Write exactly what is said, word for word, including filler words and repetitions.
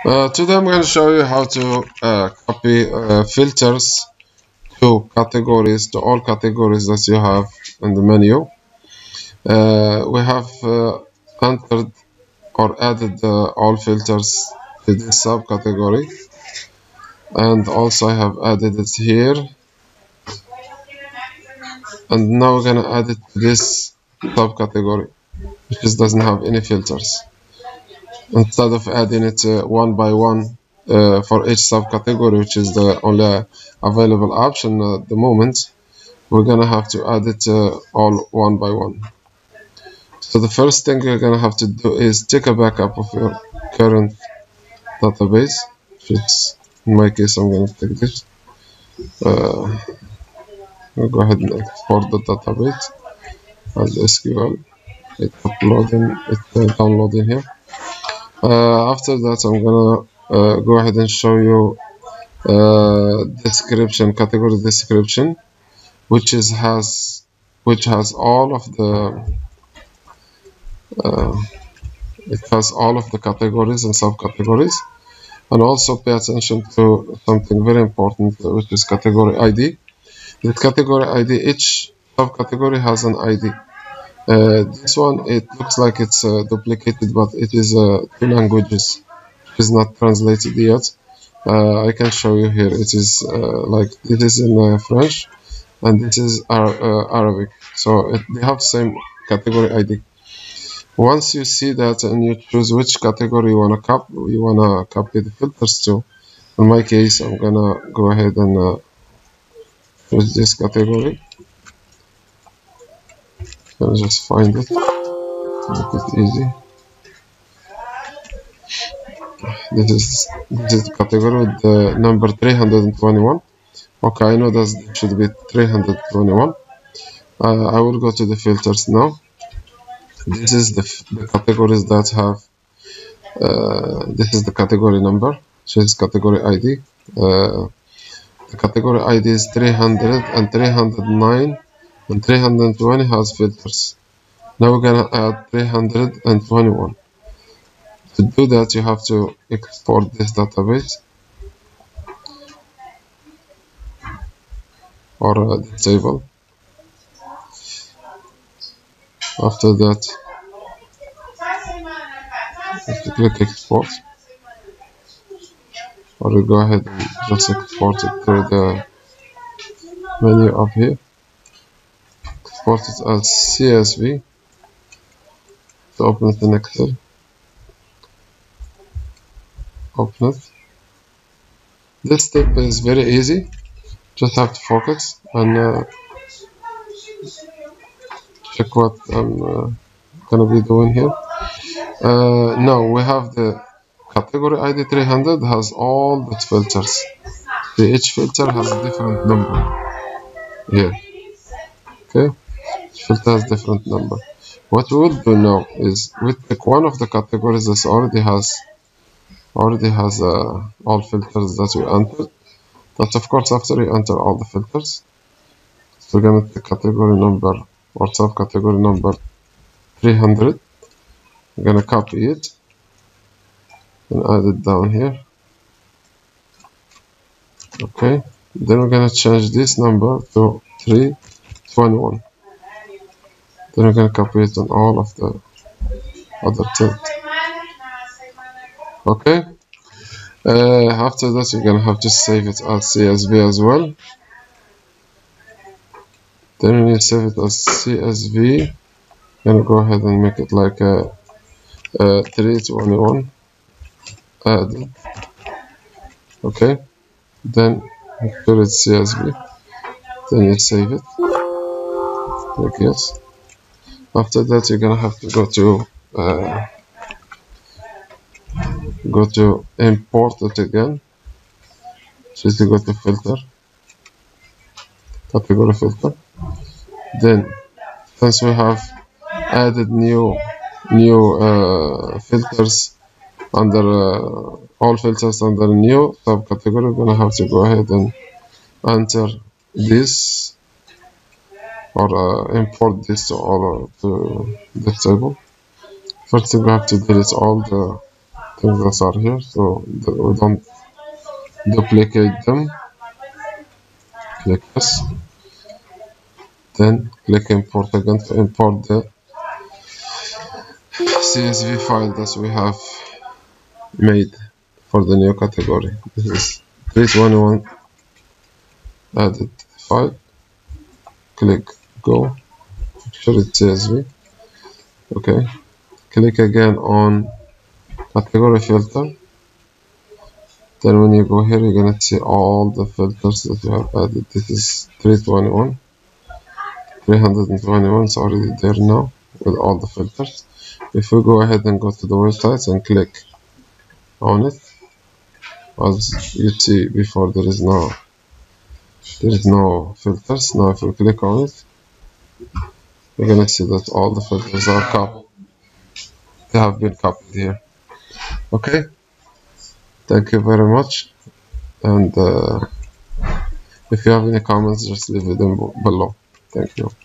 Uh, today I'm going to show you how to uh, copy uh, filters to categories, to all categories that you have in the menu. Uh, we have uh, entered or added uh, all filters to this subcategory, and also I have added it here, and now we're going to add it to this subcategory, which just doesn't have any filters. Instead of adding it uh, one by one uh, for each subcategory, which is the only available option at the moment, we're gonna have to add it uh, all one by one. So the first thing you're gonna have to do is take a backup of your current database, which is, in my case, I'm gonna take this. Uh, we'll go ahead and export the database as S Q L. It's uploading, it's uh, downloading here. Uh, after that, I'm gonna uh, go ahead and show you uh, description, category description, which is has which has all of the uh, it has all of the categories and subcategories, and also pay attention to something very important, which is category I D. The category I D, each subcategory has an I D. Uh, this one, it looks like it's uh, duplicated, but it is uh, two languages. It is not translated yet. Uh, I can show you here. It is uh, like it is in uh, French, and this is Ar uh, Arabic. So it, they have the same category I D. Once you see that and you choose which category you wanna copy, you wanna copy the filters to. In my case, I'm gonna go ahead and uh, choose this category. I'll just find it, make it easy. This is this is the category with the number three hundred twenty-one. Okay, I know that it should be three hundred twenty-one. Uh, I will go to the filters now. This is the, the categories that have. Uh, this is the category number, which is category I D. Uh, the category I D is three hundred and three hundred nine, and three hundred twenty has filters. Now we're gonna add three hundred twenty-one. To do that, you have to export this database or uh, the table. After that, you have to click export, or you go ahead and just export it through the menu up here. Export it as C S V to open it in Excel. Open it. This step is very easy. Just have to focus and uh, check what I'm uh, gonna be doing here. Uh, now we have the category I D three hundred has all the filters. The each filter has a different number here. Okay, each filter has different number. What we will do now is we pick one of the categories that already has already has uh, all filters that we entered. But of course, after you enter all the filters, so we're gonna take category number or subcategory number three hundred. I'm gonna copy it and add it down here. Okay, then we're gonna change this number to three twenty-one. Then we're gonna copy it on all of the other two. Okay. Uh, after that, you're gonna have to save it as C S V as well. Then when you save it as C S V, you're gonna go ahead and make it like a, a three twenty-one. Add. Okay. Then put it C S V. Then you save it. Click yes. After that, you're gonna have to go to uh, go to import it again. Just to go to filter, category filter. Then, since we have added new new uh, filters under uh, all filters under new subcategory, we're gonna have to go ahead and enter this or uh, import this to all uh, to this table. First thing we have to delete all the things that are here, so we don't duplicate them. Click this, then click import again to import the C S V file that we have made for the new category. This is three twenty-one added file. Click go, make sure it's C S V. Okay, click again on category filter. Then when you go here, you're gonna see all the filters that you have added. This is three twenty-one, three twenty-one is already there now with all the filters. If we go ahead and go to the websites and click on it, as you see before, there is no there is no filters. Now if we click on it, you're gonna see that all the filters are copied. They have been copied here. Okay, thank you very much, and uh, if you have any comments, just leave them below. Thank you.